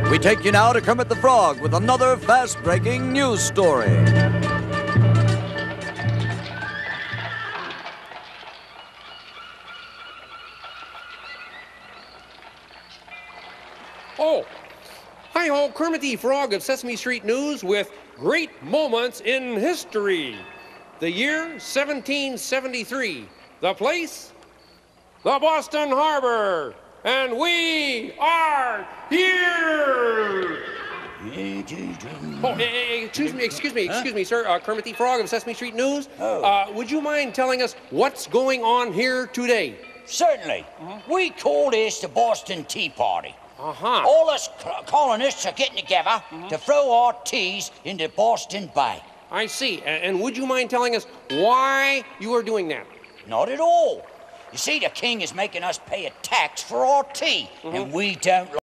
We take you now to Kermit the Frog with another fast-breaking news story. Oh, hi-ho, Kermit the Frog of Sesame Street News with great moments in history. The year 1773. The place? The Boston Harbor. And we are here! Oh, excuse me, sir. Kermit the Frog of Sesame Street News. Would you mind telling us what's going on here today? Certainly. We call this the Boston Tea Party. Uh-huh. All us colonists are getting together to throw our teas into Boston Bay. I see. And would you mind telling us why you are doing that? Not at all. You see, the king is making us pay a tax for our tea, and we don't